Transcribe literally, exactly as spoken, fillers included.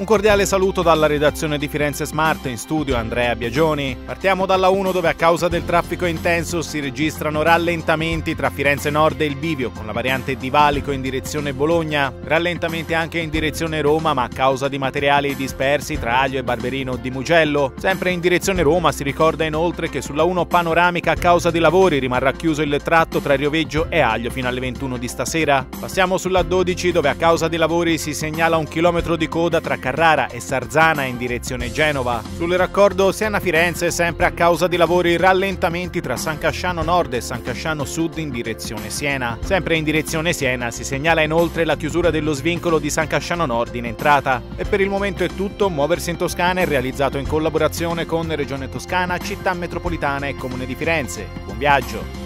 Un cordiale saluto dalla redazione di Firenze Smart, in studio Andrea Biagioni. Partiamo dalla uno, dove a causa del traffico intenso si registrano rallentamenti tra Firenze Nord e il Bivio con la variante di Valico in direzione Bologna, rallentamenti anche in direzione Roma ma a causa di materiali dispersi tra Aglio e Barberino di Mugello. Sempre in direzione Roma si ricorda inoltre che sulla uno panoramica a causa di lavori rimarrà chiuso il tratto tra Rioveggio e Aglio fino alle ventuno di stasera. Passiamo sulla dodici, dove a causa di lavori si segnala un chilometro di coda tra Carrara e Sarzana in direzione Genova. Sul raccordo Siena-Firenze, sempre a causa di lavori, rallentamenti tra San Casciano Nord e San Casciano Sud in direzione Siena. Sempre in direzione Siena si segnala inoltre la chiusura dello svincolo di San Casciano Nord in entrata. E per il momento è tutto. Muoversi in Toscana è realizzato in collaborazione con Regione Toscana, Città Metropolitana e Comune di Firenze. Buon viaggio!